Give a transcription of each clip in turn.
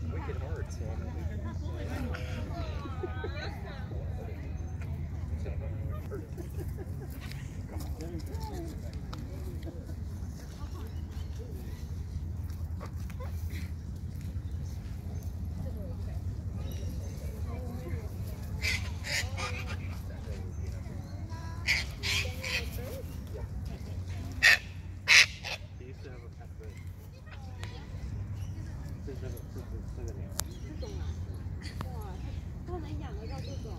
wicked hard, so he used to have a pet fish. 这个鸟。 这种啊，哇，他能养得到这种。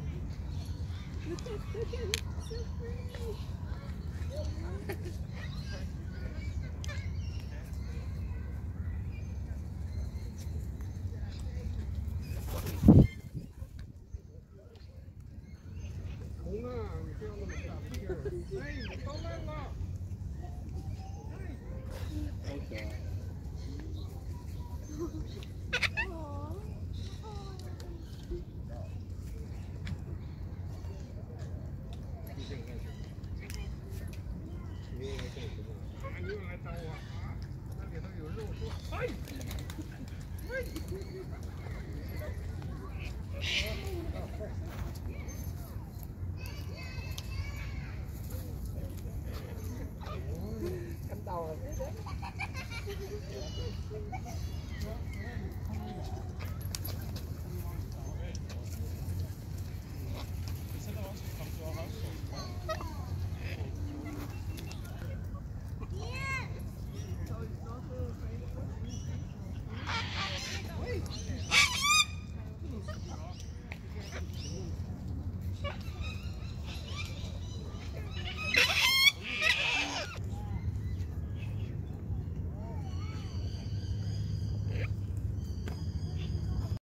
红啊，你不要那么大劲儿！哎，你到那了。 好可爱。你又来干什么？啊，你又来找我啊？那里头有肉说，哎，哎。看到了。